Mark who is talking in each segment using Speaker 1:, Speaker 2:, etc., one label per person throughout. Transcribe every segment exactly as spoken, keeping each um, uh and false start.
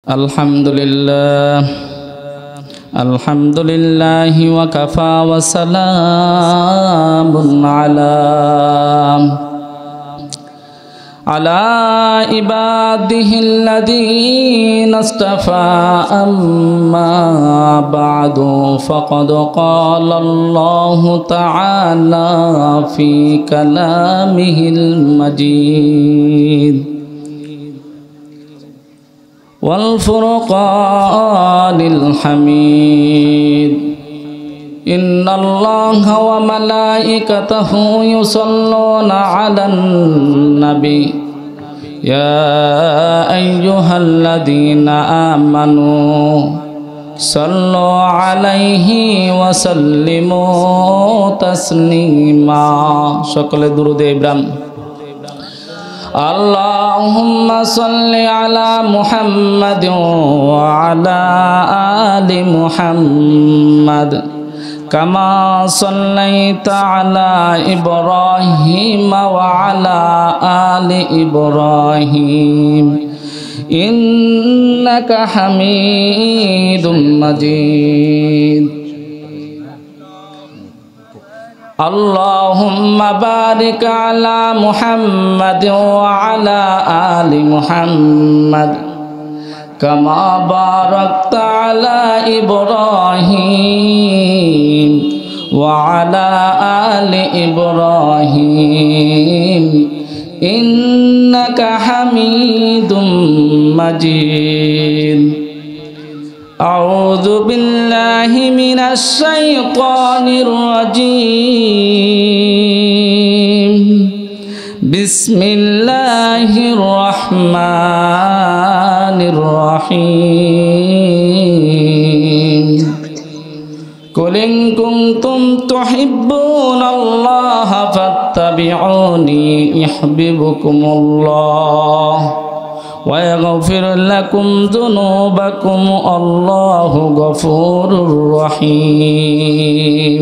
Speaker 1: Alhamdulillah Alhamdulillahi wa kafa wa salamun ala ala ibadihi alladhina istafa amma ba'du faqad qala Allahu ta'ala fi kalamihil majid والفرقان الحميد إن الله وملائكته يصلون على النبي يا أيها الذين آمنوا صلوا عليه وسلموا تسليما شكل درود إبراهيم اللهم صل على محمد وعلى آل محمد كما صليت على إبراهيم وعلى آل إبراهيم إنك حميد مجيد اللهم بارك على محمد وعلى آل محمد كما باركت على إبراهيم وعلى آل إبراهيم إنك حميد مجيد أعوذ بالله من الشيطان الرجيم بسم الله الرحمن الرحيم قل إن كنتم تحبون الله فاتبعوني يحببكم الله ويغفر لكم ذنوبكم الله غفور رحيم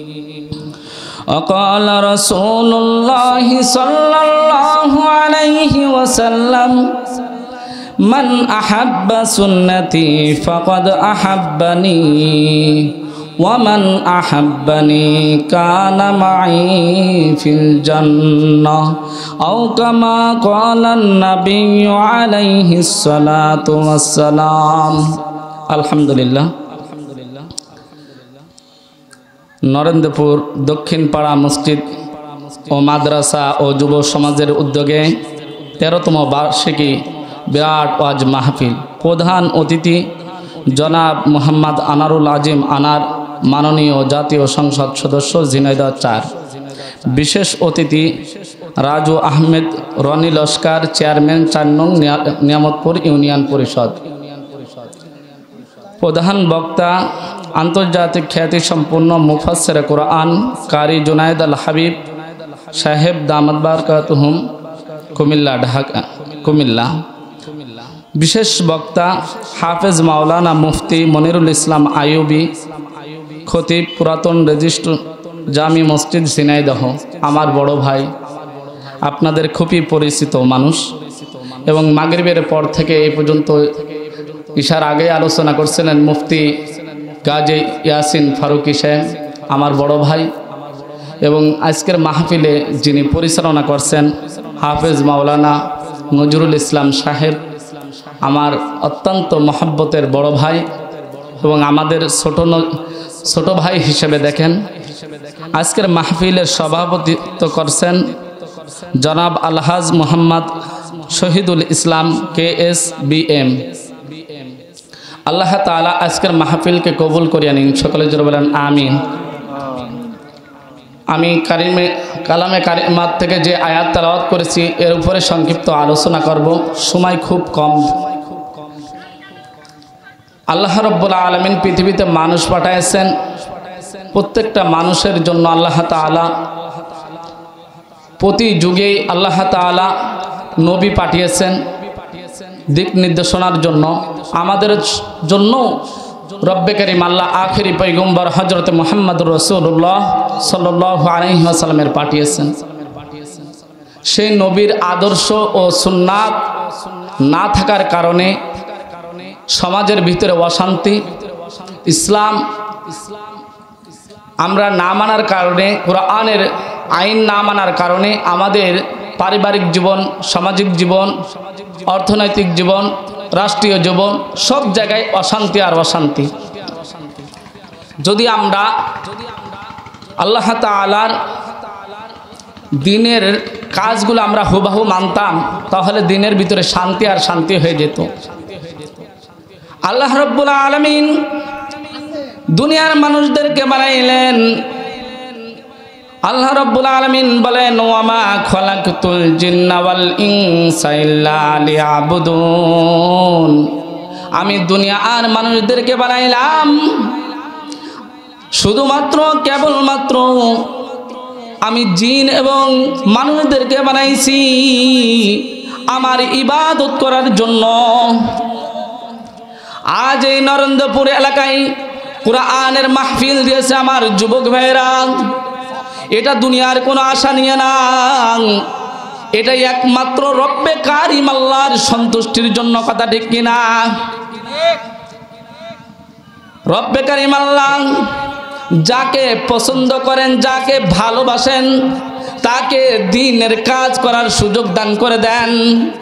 Speaker 1: وقال رسول الله صلى الله عليه وسلم من أحب سنتي فقد أحبني ومن أحبني كان معي في الجنة أو كما قال النبي عليه الصلاة والسلام الحمد لله Narendrapur দক্ষিণ পাড়া মসজিদ ও মাদ্রাসা ও যুব সমাজের উদ্যোগে তেরোতম বার্ষিকী বিরাট ওয়াজ মাহফিল প্রধান অতিথি জনাব মোহাম্মদ আনারুল আজিম আনার মাননীয় জাতীয় সংসদ সদস্য ঝিনাইদহ চার বিশেষ অতিথি রাজু আহমেদ রনি লস্কর চেয়ারম্যান চার নং নিয়ামতপুর ইউনিয়ন পরিষদ প্রধান বক্তা আন্তর্জাতিক খ্যাতিসম্পন্ন মুফাসসিরে কোরআন কারি জুনায়েদ আল হাবিব সাহেব দামাত বারকাতুহুম কুমিল্লা ঢাকা কুমিল্লা বিশেষ বক্তা হাফেজ মাওলানা মুফতি মনিরুল ইসলাম আইয়ুবী খতিব পুরাতন রেজিস্ট্রার জামি মসজিদ ঝিনাইদহ আমার বড় ভাই আপনাদের খুবই পরিচিত মানুষ এবং মাগরিবের পর থেকে এই পর্যন্ত ইশার আগে আলোচনা করছিলেন মুফতি গাজী ইয়াসিন ফারুকী সাহেব আমার বড় ভাই এবং আজকের মাহফিলে যিনি পরিচালনা করছেন হাফেজ মাওলানা নজরুল ইসলাম সাহেব আমার অত্যন্ত মহব্বতের বড় ভাই এবং আমাদের ছোট ছোট ভাই হিসেবে দেখেন আজকের মাহফিলের সভাপতিত্ব করছেন জনাব Alhaj Mohammad Shahidul Islam K S B M Allah তাআলা আজকের মাহফিলকে কবুল করিয়া নিন সকলে জোরে বলেন আমিন আমি কারিমে কালামে কারিমাত থেকে যে আয়াত তেলাওয়াত করেছি এর উপরে সংক্ষিপ্ত আলোচনা করব সময় খুব কম আল্লাহ রাব্বুল আলামিন পৃথিবীতে মানুষ পাঠাইছেন প্রত্যেকটা মানুষের জন্য আল্লাহ তাআলা প্রতি যুগেই আল্লাহ তাআলা নবী পাঠিয়েছেন দিক নির্দেশনার জন্য আমাদের জন্য রব্বে কারীম আল্লাহ আখেরি পয়গম্বর হযরত মুহাম্মদুর রাসূলুল্লাহ সাল্লাল্লাহু আলাইহি ওয়াসাল্লামের পাঠিয়েছেন। সেই নবীর আদর্শ ও সুন্নাত না থাকার কারণে সমাজের ভিতরে অশান্তি। ইসলাম আমরা না মানার কারণে, কোরআনের আইন না মানার কারণে আমাদের পারিবারিক জীবন, সামাজিক জীবন, অর্থনৈতিক জীবন, রাষ্ট্রীয় জীবন সব জায়গায় অশান্তি আর অশান্তি। যদি আমরা আল্লাহ তাআলার দিনের কাজগুলো আমরা হুবহু মানতাম, তাহলে দিনের ভিতরে শান্তি আর শান্তি হয়ে যেত। আল্লাহ রাব্বুল আলামিন দুনিয়ার মানুষদেরকে বানাইলেন। আল্লাহ রাব্বুল আলামিন বলেন, ওয়ামা খালাকতুল জিন্না ওয়াল ইনসা ইল্লা লিয়াবুদুন। আমি দুনিয়া আর মানুষদেরকে বানাইলাম শুধুমাত্র কেবলমাত্র আমি জিন এবং মানুষদেরকে বানাইছি আমার ইবাদত করার জন্য। আজ এই নরেন্দ্রপুর এলাকায় কুরআনের মাহফিল দিয়েছে আমার যুবক ভাইরা। এটা দুনিয়ার কোনো আশা নিয়ে না, এটাই একমাত্র রব্বে কারিম আল্লাহর সন্তুষ্টির জন্য। কথা ঠিক কিনা? রব্বে কারিম আল্লাহ যাকে পছন্দ করেন, যাকে ভালোবাসেন, তাকে দ্বীনের কাজ করার সুযোগ দান করে দেন।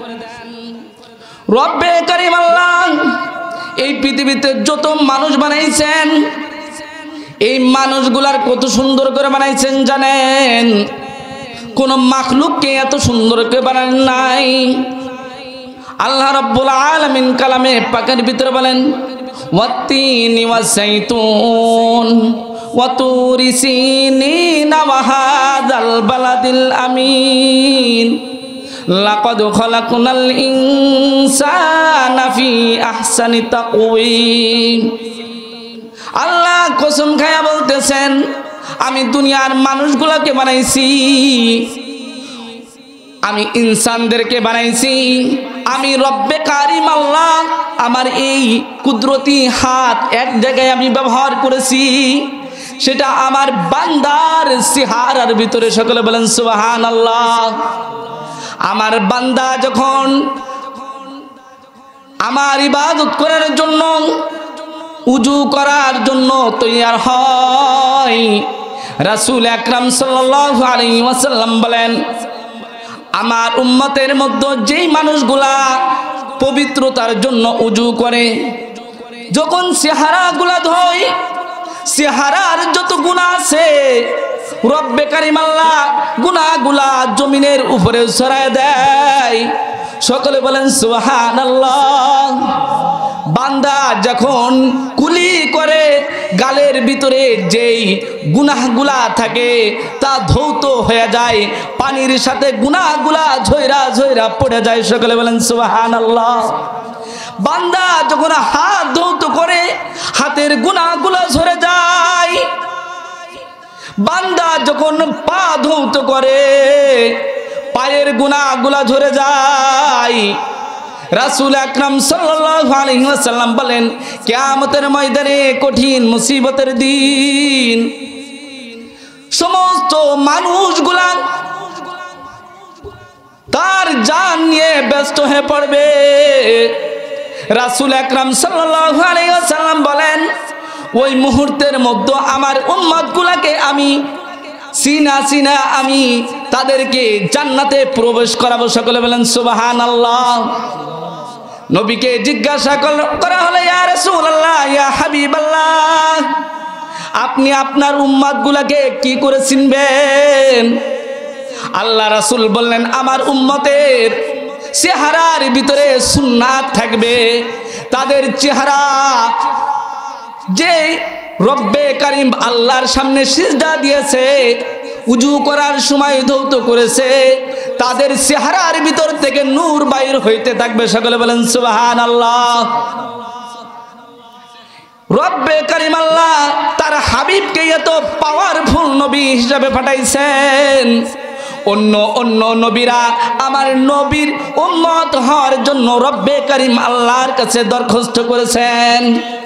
Speaker 1: রব্বে কারিম আল্লাহ এই পৃথিবীতে যত মানুষ বানাইছেন, এই মানুষগুলার কত সুন্দর করে বানাইছেন জানেন? কোন মাখলুককে এত সুন্দর করে বানান নাই। আল্লাহ রাব্বুল আলামিন কালামে পাকের ভিতরে বলেন, ওয়াত্তিনি ওয়াযাইতুন ওয়া তুরি সিনিন ওয়া হাযাল বালাদিল আমিন লাকাদ খালাকনাল ইনসানা ফি আহসানি তাকওয়িম। আল্লাহ কসম খায়া বলতেছেন, আমি দুনিয়ার মানুষগুলোকে বানাইছি, আমি ইনসানদেরকে বানাইছি, আমি রব্বে কারিম আল্লাহ আমার এই কুদরতি হাত এক জায়গায় আমি ব্যবহার করেছি, সেটা আমার বান্দার চেহারার ভিতরে। সকলে বলেন সুবহানাল্লাহ। আমার বান্দা যখন আমার ইবাদত করার জন্য, উজু করার জন্য তৈয়ার হয়, রাসূল আকরাম সাল্লাল্লাহু আলাইহি ওয়াসাল্লাম বলেন, আমার উম্মতের মধ্যে যেই মানুষগুলা পবিত্রতার জন্য উজু করে, যখন চেহারাগুলা ধোয়, চেহারার যত গুনাহ আছে রব্বে কারিম আল্লাহ গুনাহগুলা জমিনের উপরে ছড়ায় দেয়। সকলে বলেন সুবহানাল্লাহ। বান্দা যখন কুলি করে, গালের ভিতরে যেই গুনাহগুলা থাকে তা ধৌত হয়ে যায়, পানির সাথে গুনাহগুলা ঝইরা ঝইরা পড়ে যায়। সকলে বলেন সুবহানাল্লাহ। বান্দা যখন হাত ধৌত করে, হাতের গুনাহগুলা ঝরে যায়। বান্দা যখন পা ধৌত করে, পায়ের গুনাহগুলা ঝরে যায়। রাসূল আকরাম সাল্লাল্লাহু আলাইহি ওয়াসাল্লাম বলেন, কিয়ামতের ময়দানে কঠিন মুসিবতের দিন সমস্ত মানুষগুলা তার জান নিয়ে ব্যস্ত হয়ে পড়বে। রাসূল আকরাম সাল্লাল্লাহু আলাইহি ওয়াসাল্লাম বলেন, ওই মুহূর্তের মধ্যে আমার উম্মতগুলোকে আমি সিনা সিনা আমি তাদেরকে জান্নাতে প্রবেশ করাবো। সকলে বলেন সুবহানাল্লাহ। নবীকে জিজ্ঞাসা করা হলো, ইয়া রাসূলুল্লাহ, ইয়া হাবিবাল্লাহ, আপনি আপনার উম্মতগুলোকে কি করে চিনবেন? আল্লাহ রাসূল বললেন, আমার উম্মতের চেহারার ভিতরে সুন্নাত থাকবে, তাদের চেহারা যে রব্বে কারিম আল্লাহর সামনে সিজদা দিয়েছে, উজু করার সময় ধৌত করেছে, তাদের চেহারার ভিতর থেকে নূর বাইর হইতে থাকবে। সকলে বলেন সুবহানাল্লাহ। রব্বে কারিম আল্লাহ তার হাবিবকে এত পাওয়ারফুল নবী হিসাবে পাঠাইছেন। অন্য অন্য নবীরা আমার নবীর উম্মত হওয়ার জন্য রব্বে কারিম আল্লাহর কাছে দরখাস্ত করেছেন।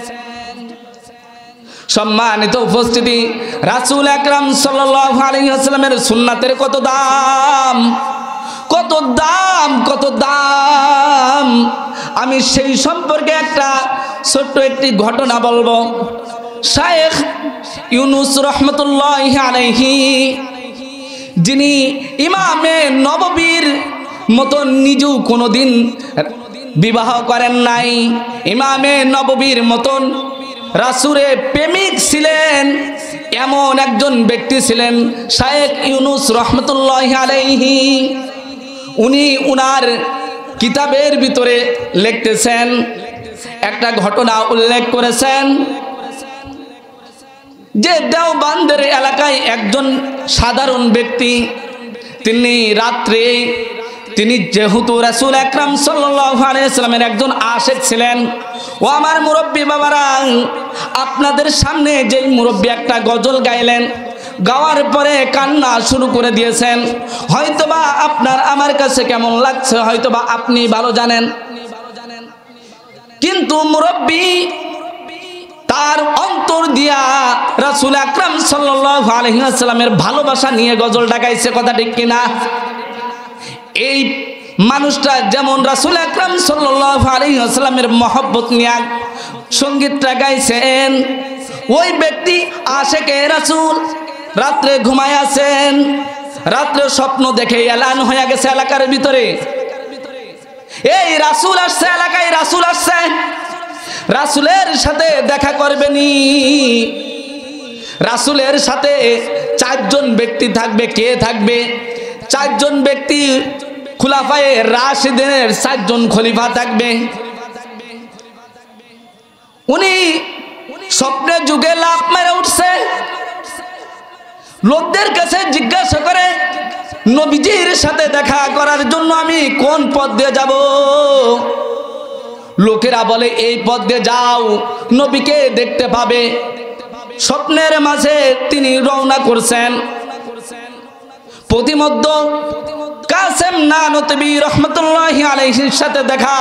Speaker 1: সম্মানিত উপস্থিতি, রাসূল আকরাম সাল্লাল্লাহু আলাইহি ওয়াসাল্লামের সুন্নাতের কত দাম, কত দাম, কত দাম। আমি সেই সম্পর্কে একটা ছোট্ট একটি ঘটনা বলবো। শায়েখ ইউনুস রহমতুল্লাহি আলাইহি, যিনি ইমামে নববীর মতন নিজেও কোনোদিন বিবাহ করেন নাই, ইমামে নববীর মতন রাসূলের প্রেমিক ছিলেন, এমন একজন ব্যক্তি ছিলেন শায়েখ ইউনুস রহমতুল্লাহি আলাইহি। উনি উনার কিতাবের ভিতরে লিখতেছেন, একটা ঘটনা উল্লেখ করেছেন যে দেওবন্দের এলাকায় একজন সাধারণ ব্যক্তি, তিনি রাত্রে তিনি যেহেতু রাসূল আকরাম সাল্লাল্লাহু আলাইহি ওয়াসাল্লামের একজন আশিক ছিলেন। ও আমার মুরব্বী বাবারা, আপনাদের সামনে যে মুরব্বী একটা গজল গাইলেন, গাওয়ার পরে কান্না শুরু করে দিয়েছেন। হয়তোবা আপনার আমার কাছে কেমন লাগছে হয়তোবা আপনি ভালো জানেন, কিন্তু মুরব্বী তার অন্তর দিয়া রাসূল আকরাম সাল্লাল্লাহু আলাইহি ওয়াসাল্লামের ভালোবাসা নিয়ে গজলটা গাইছে, কথা ঠিক কিনা? এই মানুষটা যেমন রাসূল আকরাম সাল্লাল্লাহু আলাইহি ওয়াসাল্লামের মহব্বত নিয়ে সঙ্গীতটা গাইছেন, ওই ব্যক্তি আশিকে রাসূল রাত্রে ঘুমায় আছেন, রাত্রে স্বপ্ন দেখে এলান হয়ে গেছে এলাকার ভিতরে, এই রাসূল আসছে এলাকায়, রাসূল আসছে, রাসূলের সাথে দেখা করবেনি। রাসূলের সাথে চারজন ব্যক্তি থাকবে। কে থাকবে? চারজন ব্যক্তি, খুলাফায়ে রাশিদিনের চারজন খলিফা থাকবে। উনি স্বপ্নে যুগে লাফ মেরে উঠছে, লোকদের কাছে জিজ্ঞাসা করে নবীজির সাথে দেখা করার জন্য আমি কোন পথ দিয়ে যাব? লোকেরা বলে এই পথ দিয়ে যাও, নবীকে দেখতে পাবে। স্বপ্নের মাঝে তিনি রওনা করছেন। প্রতিমধ্যে কাসেম নানতবী রহমতুল্লাহি আলাইহির সাথে দেখা।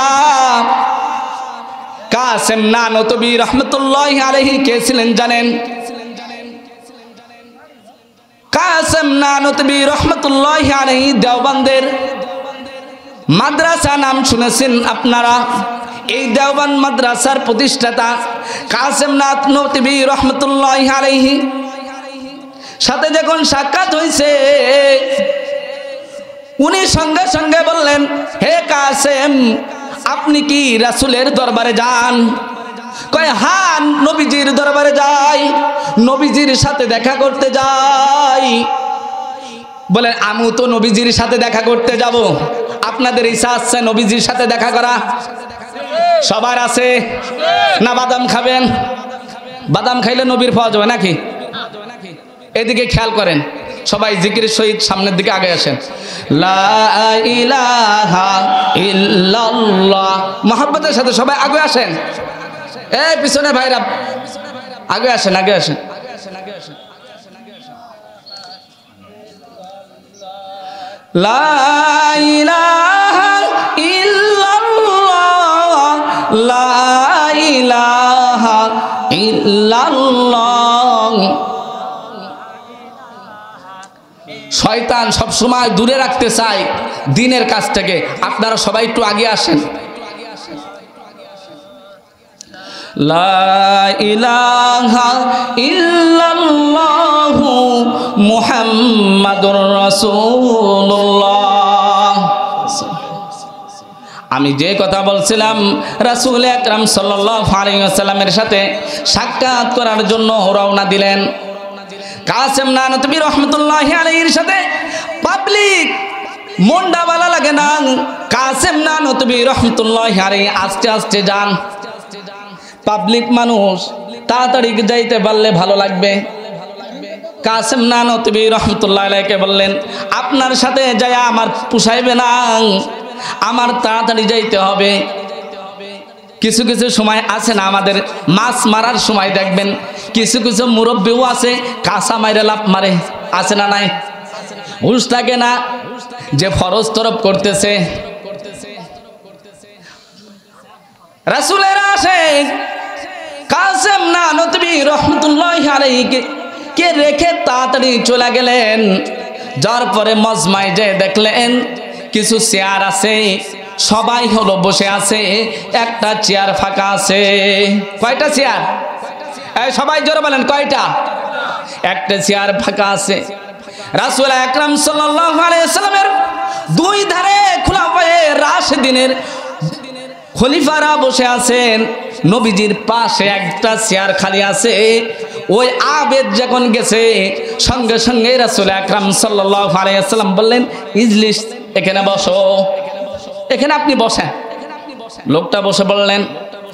Speaker 1: কাসেম নানতবী রহমতুল্লাহি আলাইহি কে ছিলেন জানেন? কাসেম নানতবী রহমতুল্লাহি আলাইহি দেওবন্দের মাদ্রাসা নাম শুনেছেন আপনারা। এই দেওবন্দ মাদ্রাসার প্রতিষ্ঠাতা কাসেম নানতবী রহমতুল্লাহি আলাইহি সাথে যখন সাক্ষাৎ হয়েছে, উনি সঙ্গে সঙ্গে বললেন, হে কাসেম, আপনি কি রাসূলের দরবারে যান? কয় হ্যাঁ, নবীজির দরবারে যাই, নবীজির সাথে দেখা করতে যাই। বলে আমি তো নবীজির সাথে দেখা করতে যাব, আপনাদের ইচ্ছা আছে নবীজির সাথে দেখা করা? সবার আছে না? বাদাম খাবেন? বাদাম খাইলে নবীর পাওয়া যাবে নাকি? এদিকে খেয়াল করেন, সবাই জিকিরের সহিত সামনের দিকে আগে আসেন। লা ইলাহা ইল্লাল্লাহ, মুহাব্বতের সাথে সবাই আগে আসেন। এই পিছনে ভাইরা আগে আসেন, আগে আসেন। লা ইলাহা ইল্লাল্লাহ, লা ইলাহা ইল্লাল্লাহ। শয়তান সব সময় দূরে রাখতে চায় দ্বীনের কাছ থেকে। আপনারা সবাই একটু আগে আসেন। লা ইলাহা ইল্লাল্লাহু মুহাম্মাদুর রাসূলুল্লাহ। আমি যে কথা বলছিলাম, রাসূল আকরাম সাল্লাল্লাহু আলাইহি ওয়াসাল্লামের সাথে সাক্ষাৎ করার জন্য রওনা দিলেন। কাসেম নানতবী রহমতুল্লাহি আলাইহির সাথে পাবলিক মনটা ভালো লাগে না। কাসেম নানতবী রহমতুল্লাহি আলাইহি আস্তে আস্তে যান। পাবলিক মানুষ, তাড়াতাড়ি যাইতে পারলে ভালো লাগবে। কাসেম নানতবী রহমতুল্লাহি আলাইহিকে বললেন, আপনার সাথে যায় আমার পুষাইবে না, আমার তাড়াতাড়ি যাইতে হবে। কিছু কিছু সময় আছে না, আমাদের মাছ মারার সময় দেখবেন কিছু কিছু মুরব্বীও আছে কাঁচা মাইরে লাভ মারে, আছে না নাই? হুঁশ থাকে না যে ফরজ তরফ করতেছে। রাসূলের আশিক কাসেম নানতবী রহমতুল্লাহি আলাইহিকে কে রেখে তাড়াতাড়ি চলে গেলেন। যার পরে মজমায় যে দেখলেন কিছু চেয়ার আছে, সবাই হলো বসে আছে, একটা চেয়ার ফাঁকা আছে। কয়টা চেয়ার? এই সবাই জোরে বলেন কয়টা? একটা চেয়ার ফাঁকা আছে। রাসূল আকরাম সাল্লাল্লাহু আলাইহি ওয়াসাল্লামের দুই ধারে খুলাফায়ে রাশিদিনের খলিফারা বসে আছেন। নবীজির পাশে একটা চেয়ার খালি আছে। ওই আবেদ যখন গেছে সঙ্গে সঙ্গে রাসূল আকরাম সাল্লাল্লাহু আলাইহি ওয়াসাল্লাম বললেন, ইজলিস, এখানে বসো, এখানে আপনি বসেন। লোকটা বসে বললেন।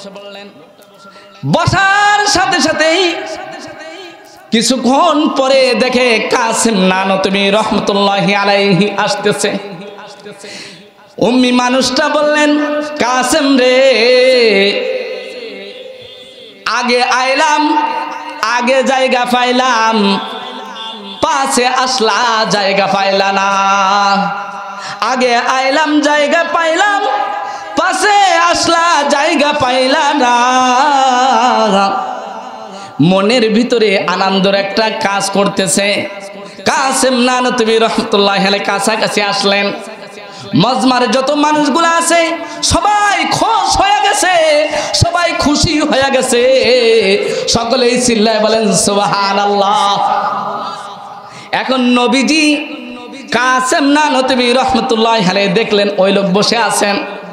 Speaker 1: বসার সাথে সাথেই কিছুক্ষণ পরে দেখে কাসেম নানতুবি রহমতুল্লাহি আলাইহি আসতেছে। উম্মি মানুষটা বললেন, কাসেম রে, আগে আইলাম, আগে জায়গা পাইলাম, পাশে আসলা জায়গা পাইলা না। আগে আইলাম জায়গা পাইলাম, পাশে আসলা জায়গা পাইলা না। মনের ভিতরে আনন্দের একটা কাজ করতেছে। কাসেম নানতুবি রহমতুল্লাহি আলাইহি কাছাকাছি আসলেন। মজমার যত মানুষগুলো আছে সবাই খুশ হয়ে গেছে, সবাই খুশি হয়ে গেছে। সকলেই চিল্লায় বলেন সুবহানাল্লাহ। এখন নবীজি কাসেম নানতুবি রহমতুল্লাহি আলাইহি দেখলেন ওই লোক বসে আছেন।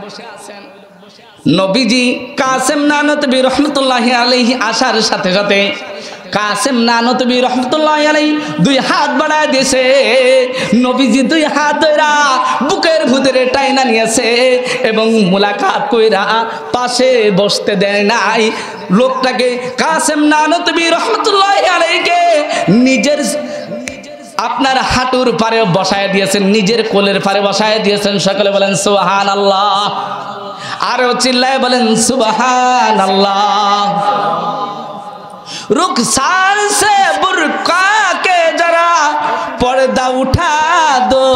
Speaker 1: নবীজি কাসেম নানতুবি রহমতুল্লাহি আলাইহি আসার সাথে সাথে কাসেম নানতুবি রহমতুল্লাহি আলাইহি দুই হাত বাড়ায় দিয়েছে। নবীজি দুই হাত ধইরা বুকের ভিতরে টাইনা নিয়েছে এবং মুলাকাত কইরা পাশে বসতে দেয় নাই। লোকটাকে কাসেম নানতুবি রহমতুল্লাহি আলাইহিকে নিজের আপনার হাঁটুর পারে বসায় দিয়েছেন, নিজের কোলের পারে বসায় দিয়েছেন। সকলে বলেন সুবহানাল্লাহ। আরো চিল্লায় বলেন সুবহানাল্লাহ। रुखसार से बुर्का के जरा पर्दा उठा दो,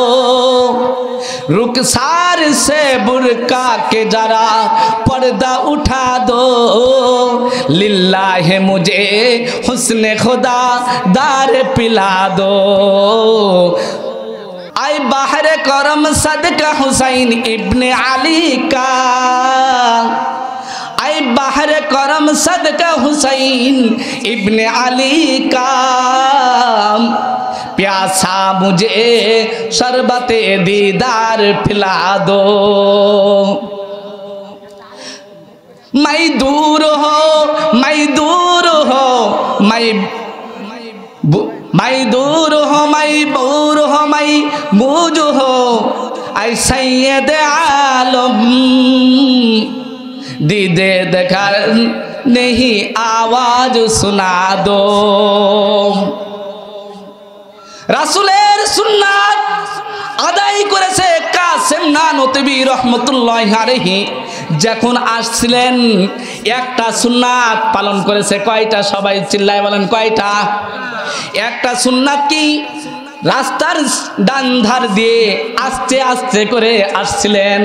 Speaker 1: रुखसार से बुर्का के जरा पर्दा उठा दो, लिल्लाह मुझे हुस्न खुदा दार पिला दो। आई बाहर करम सदका हुसैन इब्ने अली का, आई बाहर करम सदका हुसैन इब्ने अली का, प्यासा मुझे शरबते दीदार पिला दो। मैं दूर हो, मैं दूर हो, मैं मैं दूर हो, मैं दूर हो, मैं मूज हो, ऐ सैयद आलम दीदे देखा नहीं आवाज सुना दो। রাসূলের সুন্নাত আদায় করেছে কাসেম নানতুবি রহমতুল্লাহি আলাইহি। যখন আসছিলেন একটা সুন্নাত পালন করেছে। কয়টা? সবাই চিল্লায় বলেন কয়টা? একটা সুন্নাত কি? রাস্তার ডান ধার দিয়ে আস্তে আস্তে করে আসছিলেন।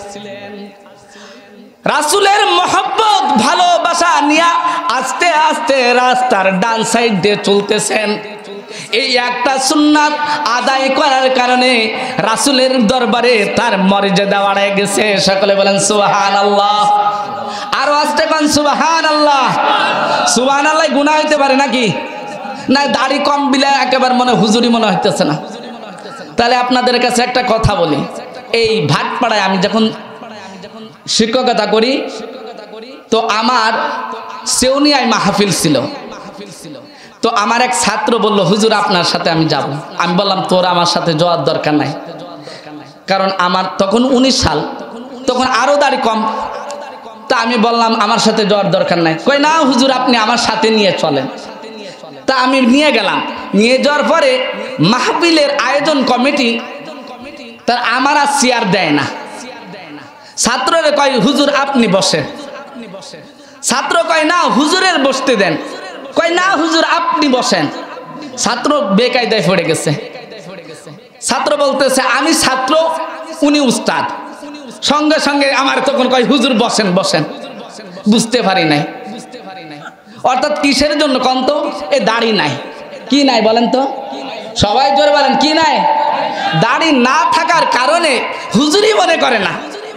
Speaker 1: রাসূলের মহব্বত ভালোবাসা নিয়ে আস্তে আস্তে রাস্তার ডান সাইড দিয়ে চলতেছেন। এই একটা সুন্নাত আদায় করার কারণে রাসূলের দরবারে তার মর্যাদা বেড়ে গেছে। সকলে বলেন সুবহানাল্লাহ। আরো আস্তে কোন সুবহানাল্লাহ। সুবহানাল্লাহ গুনাহ হইতে পারে নাকি? না, দাড়ি কম বিলে একেবারে মনে হুজুরি মনে হইতেছে না। তাহলে আপনাদের কাছে একটা কথা বলি, এই ভাটপাড়ায় আমি যখন শিক্ষকতা করি তো আমার সেউনিয়ায় মাহফিল ছিল। তো আমার এক ছাত্র বলল, হুজুর আপনার সাথে আমি যাব। আমি বললাম তোর আমার সাথে যাওয়ার দরকার নাই, কারণ আমার তখন উনিশ সাল, তখন আরো দাড়ি কম। তা আমি বললাম আমার সাথে যাওয়ার দরকার নাই। কই না হুজুর আপনি আমার সাথে নিয়ে চলেন। তা আমি নিয়ে গেলাম। নিয়ে যাওয়ার পরে মাহফিলের আয়োজন কমিটি তার আমার আর চেয়ার দেয় না। ছাত্ররে কয় হুজুর আপনি বসেন। ছাত্র কয় না হুজুরের বসতে দেন। কয় না হুজুর আপনি বসেন। ছাত্র বেকায়দায় পড়ে গেছে। ছাত্র বলতেছে আমি ছাত্র, উনি উস্তাদ। সঙ্গে সঙ্গে আমার তখন কয় হুজুর বসেন বসেন। বুঝতে পারি নাই অর্থাৎ কিসের জন্য কোন তো? এ দাড়ি নাই। কি নাই বলেন তো? সবাই জোরে বলেন কি নাই? দাড়ি না থাকার কারণে হুজুরই মনে করে না।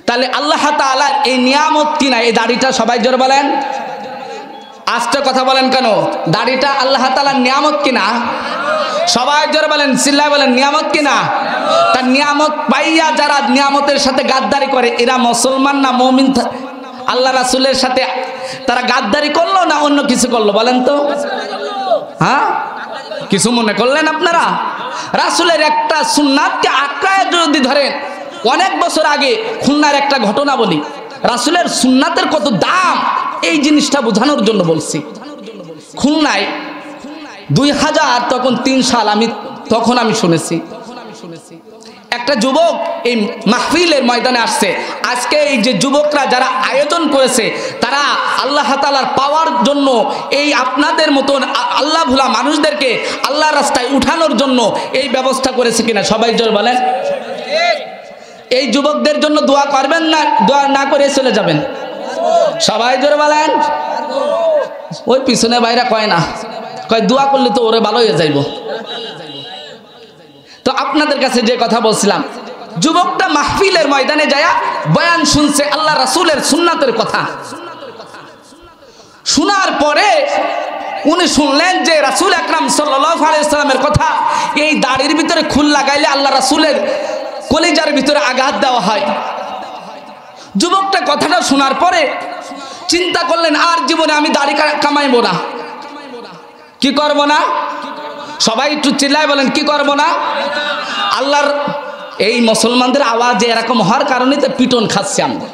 Speaker 1: তাহলে আল্লাহ তাআলার এই নিয়ামত কিনা এই দাড়িটা, সবাই জোরে বলেন, আস্তে কথা বলেন কেন, দাড়িটা আল্লাহ তাআলার নিয়ামত কিনা? সবাই জোরে বলেন, চিল্লায় বলেন, নিয়ামত কিনা? তার নিয়ামত পাইয়া যারা নিয়ামতের সাথে গাদ্দারি করে এরা মুসলমান না মুমিন? আল্লাহ রাসূলের সাথে তারা গাদ্দারি করলো না অন্য কিছু করলো বলেন তো? হ্যাঁ, কিছু মনে করলেন আপনারা? রাসূলের একটা সুন্নাতকে আঁকড়ায় যদি ধরেন, অনেক বছর আগে খুলনার একটা ঘটনা বলি, রাসূলের সুন্নাতের কত দাম এই জিনিসটা বোঝানোর জন্য বলছি। খুলনায় দুই হাজার তখন তিন সাল, আমি তখন আমি শুনেছি একটা যুবক এই মাহফিলের ময়দানে আসছে। আজকে এই যে যুবকরা যারা আয়োজন করেছে তারা আল্লাহ তাআলার পাওয়ার জন্য এই আপনাদের মতন আল্লাহ ভোলা মানুষদেরকে আল্লাহর রাস্তায় উঠানোর জন্য এই ব্যবস্থা করেছে কিনা? সবাই জোরে বলেন। এই যুবকদের জন্য দোয়া করবেন না? দোয়া না করে চলে যাবেন? সবাই জোরে বলেন। ওই পিছনে বাইরা কয় না, কয় দোয়া করলে তো ওরে ভালো হয়ে যাইব। তো আপনাদের কাছে যে কথা বলছিলাম, যুবকটা মাহফিলের ময়দানে যায় বয়ান শুনছে আল্লাহ রাসূলের সুন্নাতের কথা। শোনার পরে উনি শুনলেন যে রাসূল আকরাম সাল্লাল্লাহু আলাইহি ওয়াসাল্লামের কথা এই দাড়ির ভিতরে খুল লাগাইলে আল্লাহ রাসূলের কলিজার ভিতরে আঘাত দেওয়া হয়। যুবকটা কথাটা শোনার পরে চিন্তা করলেন আর জীবনে আমি দাড়ি কামাইবো না। কি করব না? সবাই একটু চিল্লায় বলেন, কি করব না? আল্লাহর এই মুসলমানদের আওয়াজ এরকম হওয়ার কারণে তো পিটন খাচ্ছি আমরা।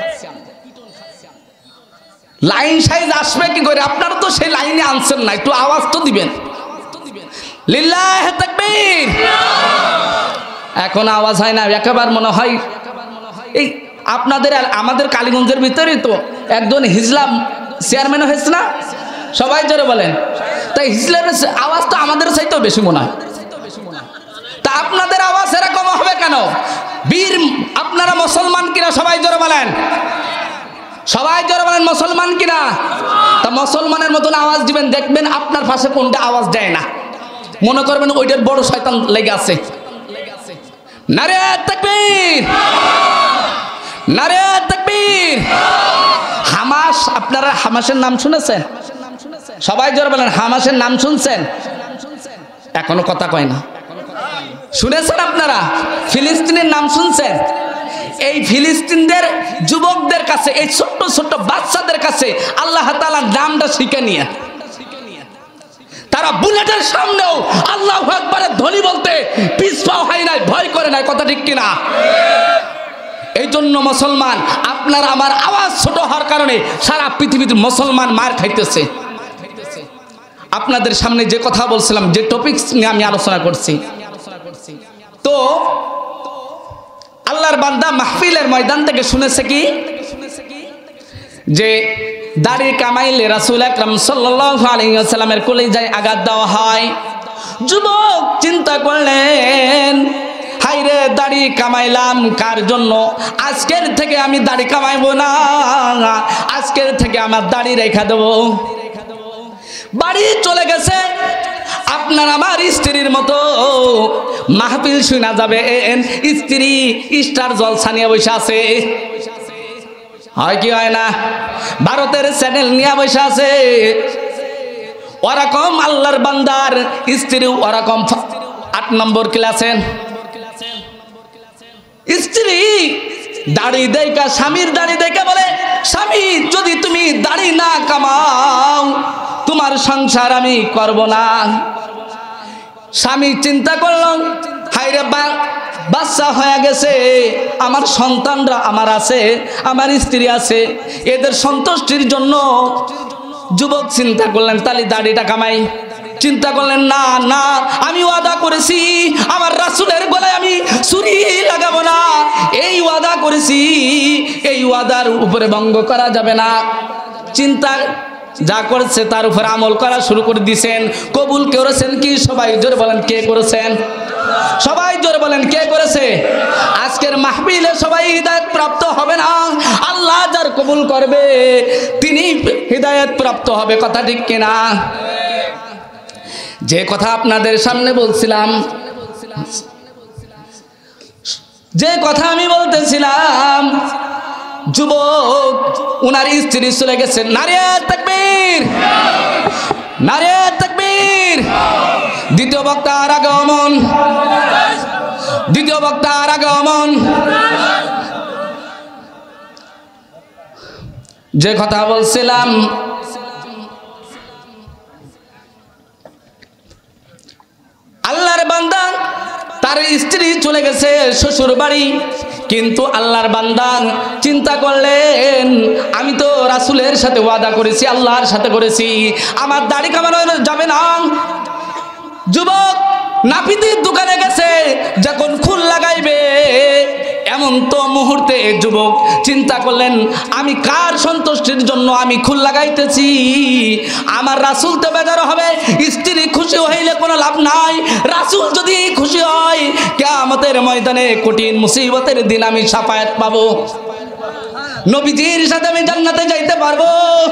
Speaker 1: লাইন সাইজ আসবে কি করে? আপনারা তো সেই লাইনে আনছেন না, একটু আওয়াজ তো দিবেন। লিল্লাহি তাকবীর। এখন আওয়াজ হয় না, একেবারে মনে হয় এই আপনাদের আমাদের কালীগঞ্জের ভিতরে তো একজন হিজলা চেয়ারম্যান হয়েছে না? সবাই জোরে বলেন। তাই হিজলার আওয়াজ তো আমাদের চাইতেও বেশি মনে হয়। তা আপনাদের আওয়াজ এরকম হবে কেন? বীর আপনারা মুসলমান কিনা? সবাই জোরে বলেন। সবাই জোরে বলেন, মুসলমান কিনা? তা মুসলমানের মতন আওয়াজ দিবেন, দেখবেন আপনার পাশে কোনটা আওয়াজ দেয় না, মনে করবেন ওইটার বড় শয়তান লেগে আছে। নারে তাকবীর, নারে তাকবীর। হামাস, আপনারা হামাসের নাম শুনেছেন? সবাই জোরে বলেন, হামাসের নাম শুনছেন? এখনো কথা কয় না। শুনেছেন আপনারা? ফিলিস্তিনের নাম শুনছেন? এই ফিলিস্তিনদের যুবকদের কাছে, এই ছোট্ট ছোট্ট বাচ্চাদের কাছে আল্লাহ তাআলার নামটা শিখে নিয়ে তারা বুলেটের সামনেও আল্লাহু আকবারের ধ্বনি বলতে পিছপা হয় নাই, ভয় করে নাই। কথা ঠিক কিনা? এই জন্য মুসলমান, আপনার আমার আওয়াজ ছোট হওয়ার কারণে সারা পৃথিবীতে মুসলমান মার খাইতেছে। আপনাদের সামনে যে কথা বলছিলাম, যে টপিকস নিয়ে আমি আলোচনা করছি, তো আল্লাহর বান্দা মাহফিলের ময়দান থেকে শুনেছে কি যে দাড়ি কামাইলে রাসূল আকরাম সাল্লাল্লাহু আলাইহি ওয়াসাল্লামের কলিজায় আঘাত দেওয়া হয়। যুবক চিন্তা করলেন, হাইরে দাড়ি কামাইলাম কার জন্য? আজকের থেকে আমি দাড়ি কামাইবো না, আজকের থেকে আমার দাড়ি রেখে দেবো। বাড়ি চলে গেছে। আপনার আমার স্ত্রীর মতো মাহফিল শুনা যাবে, স্ত্রী স্টার জলসা নিয়ে বসে আছে, হয় কি হয় না? ভারতের চ্যানেল নিয়ে বসে আছে। ওরকম আল্লাহর বান্দার স্ত্রী ওরকম আট নম্বর ক্লাসে। স্ত্রী দাড়ি দেখা, স্বামীর দাড়ি দেখে বলে, স্বামী যদি তুমি দাড়ি না কামাও তোমার সংসার আমি করব না। স্বামী চিন্তা করলাম, হাইরে বা বাচ্চা হয়ে গেছে, আমার সন্তানরা আমার আছে, আমার স্ত্রী আছে, এদের সন্তুষ্টির জন্য যুবক চিন্তা করলেন তাহলে দাড়িটা কামাই। চিন্তা করলেন না না, আমি ওয়াদা করেছি আমার রাসূলের গলায় আমি ছুরি লাগাবো না, এই ওয়াদা করেছি, এই ওয়াদার উপরে ভঙ্গ করা যাবে না। চিন্তা যা করেছে তার উপর আমল করা শুরু করে দিয়েছেন। কবুল করেছেন কি? সবাই জোরে বলেন, কে করেছেন? সবাই জোরে বলেন, কে করেছে? আজকের মাহফিলে সবাই হিদায়াত প্রাপ্ত হবে না, আল্লাহ যার কবুল করবে তিনি হিদায়াত প্রাপ্ত হবে। কথা ঠিক কিনা? যে কথা আপনাদের সামনে বলছিলাম, যে কথা আমি বলতেছিলাম, যুবক উনার স্ত্রী চলে গেছে। নারে তাকবীর, নারে তাকবীর। দ্বিতীয় বক্তার আগমন, দ্বিতীয় বক্তার আগমন। যে কথা বলছিলাম, আল্লাহর বান্দা তার স্ত্রী চলে গেছে শ্বশুর বাড়ি, কিন্তু আল্লাহর বান্দা চিন্তা করলেন আমি তো রাসূলের সাথে ওয়াদা করেছি, আল্লাহর সাথে করেছি, আমার দাড়ি কামানো যাবে না। যুবক নাপিতের দোকানে গেছে, যখন খুল লাগাইবে এমন তো মুহূর্তে যুবক চিন্তা করলেন আমি কার সন্তুষ্টির জন্য আমি খুল লাগাইতেছি, আমার রাসূল তো বেজার হবে, স্ত্রী খুশি হইলে কোনো লাভ নাই। রাসূল যদি খুশি হয় কিয়ামতের ময়দানে কঠিন মুসিবতের দিন আমি শাফায়াত পাবো, নবীজির সাথে আমি জান্নাতে যাইতে পারবো।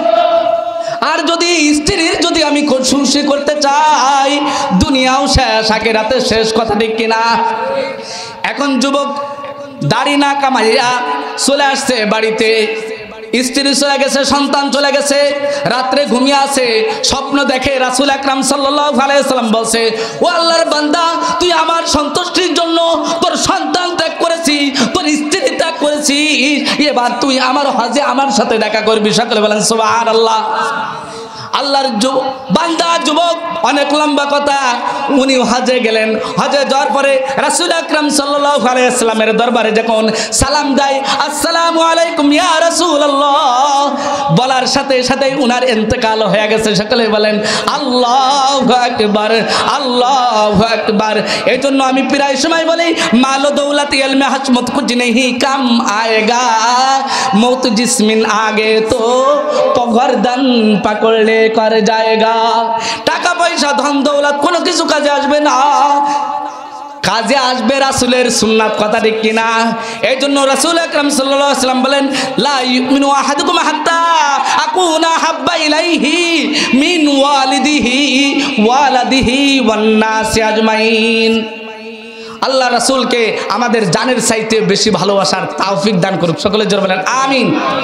Speaker 1: আর যদি স্ত্রীর যদি আমি খুশি করতে চাই, দুনিয়াও শেষ আখিরাতে শেষ, কথা ঠিক কিনা? এখন যুবক দাড়ি না কামাইয়া চলে আসছে বাড়িতে, স্ত্রী চলে গেছে, সন্তান চলে গেছে, রাত্রে ঘুমিয়ে আছে, স্বপ্ন দেখে রাসূল আকরাম সাল্লাল্লাহু আলাইহি ওয়াসাল্লাম বলছে, ও আল্লাহর বান্দা তুই আমার সন্তুষ্টির জন্য তোর সন্তান ত্যাগ করেছিস, তোর স্ত্রী ত্যাগ করেছিস, এবার তুই আমার হজে আমার সাথে দেখা করবি। সকলে বলেন সুবহানাল্লাহ। আল্লাহর বান্দা যুবক, অনেক লম্বা কথা, উনি হজে গেলেন। হজে যাওয়ার পরে রাসূল আকরাম সাল্লাল্লাহু আলাইহি ওয়াসাল্লামের দরবারে যখন সালাম দেয়, আসসালামু আলাইকুম ইয়া রাসূলুল্লাহ, বলার সাথে সাথে উনার ইন্তেকাল হয়ে গেছে। সকলে বলেন আল্লাহু আকবার, আল্লাহু আকবার। এই জন্য আমি প্রায় সময় বলি মাল দৌলত ইলমে হাসমত কুছ নেহি কাম আয়েগা, মৌত জিসমিন আগে তো পগরদান পাকড়লে কর জায়গা। টাকা পয়সা ধন দৌলত কোনো কিছু কাজে আসবে না, কাজে আসবে রাসূলের সুন্নাত, কথা ঠিক কিনা? এই জন্য রাসূল আকরাম সাল্লাল্লাহু আলাইহি ওয়াসাল্লাম বলেন লা ইউমিনু আহাদুকুম হাত্তা আকুনা হাব্বা ইলাইহি মিন ওয়ালিদিহি ওয়ালাদিহি ওয়ান নাসি আজমাইন। আল্লাহ রাসূলকে আমাদের জানের চাইতে বেশি ভালোবাসার তৌফিক দান করুক। সকলে জোরে বলেন আমিন।